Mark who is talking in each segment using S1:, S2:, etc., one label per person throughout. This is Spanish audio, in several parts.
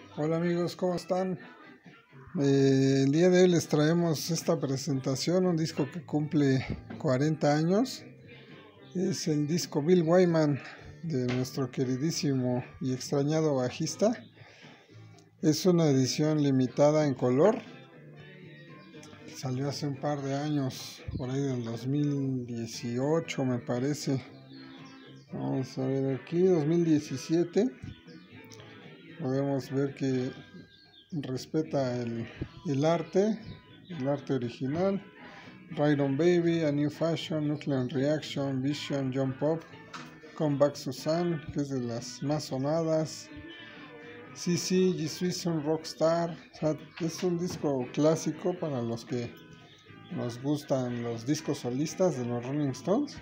S1: Hola amigos, ¿cómo están? El día de hoy les traemos esta presentación, un disco que cumple 40 años. Es el disco Bill Wyman de nuestro queridísimo y extrañado bajista. Es una edición limitada en color. Salió hace un par de años, por ahí del 2018 me parece. Vamos a ver aquí, 2017. Podemos ver que respeta el arte original. Ride On Baby, A New Fashion, Nuclear Reaction, Vision, Jump Up, Come Back Suzanne, que es de las más sonadas. CC, Je suis un Rockstar. O sea, es un disco clásico para los que nos gustan los discos solistas de los Rolling Stones.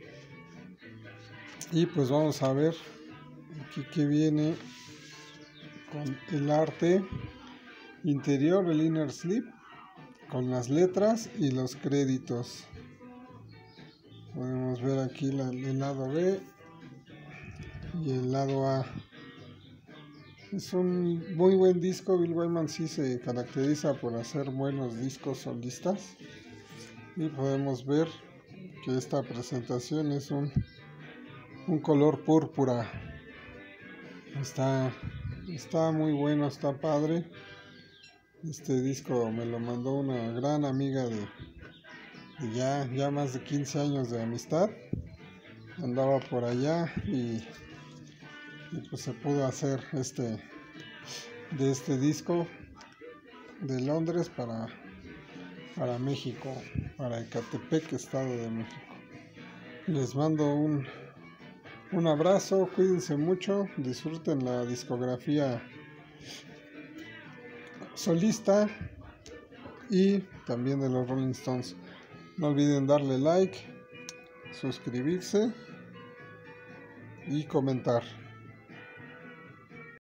S1: Y pues vamos a ver aquí que viene con el arte interior, el inner sleeve, con las letras y los créditos. Podemos ver aquí el lado B y el lado A. Es un muy buen disco. Bill Wyman sí se caracteriza por hacer buenos discos solistas. Y podemos ver que esta presentación es un color púrpura. Está muy bueno, está padre. Este disco me lo mandó una gran amiga de ya más de 15 años de amistad. Andaba por allá y pues se pudo hacer de este disco de Londres para México, para Ecatepec, Estado de México. Les mando un abrazo, cuídense mucho, disfruten la discografía solista y también de los Rolling Stones. No olviden darle like, suscribirse y comentar.